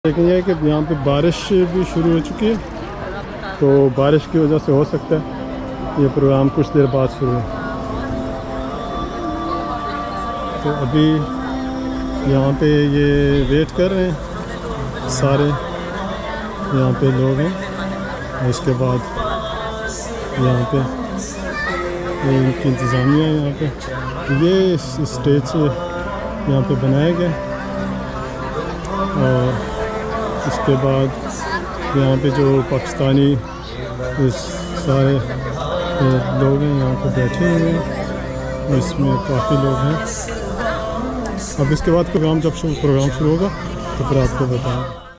देखेंगे कि यहाँ पे बारिश भी शुरू हो चुकी है, तो बारिश की वजह से हो सकता है ये प्रोग्राम कुछ देर बाद शुरू हो। तो अभी यहाँ पे ये वेट कर रहे हैं, सारे यहाँ पे लोग हैं। इसके बाद यहाँ पे इनकी इंतज़ामिया है। यहाँ पे ये स्टेज से यहाँ पे बनाया गया और इसके बाद यहाँ पे जो पाकिस्तानी सारे लोग हैं यहाँ पे बैठे हुए हैं, इसमें काफ़ी लोग हैं। अब इसके बाद प्रोग्राम शुरू होगा तो फिर आपको बताएं।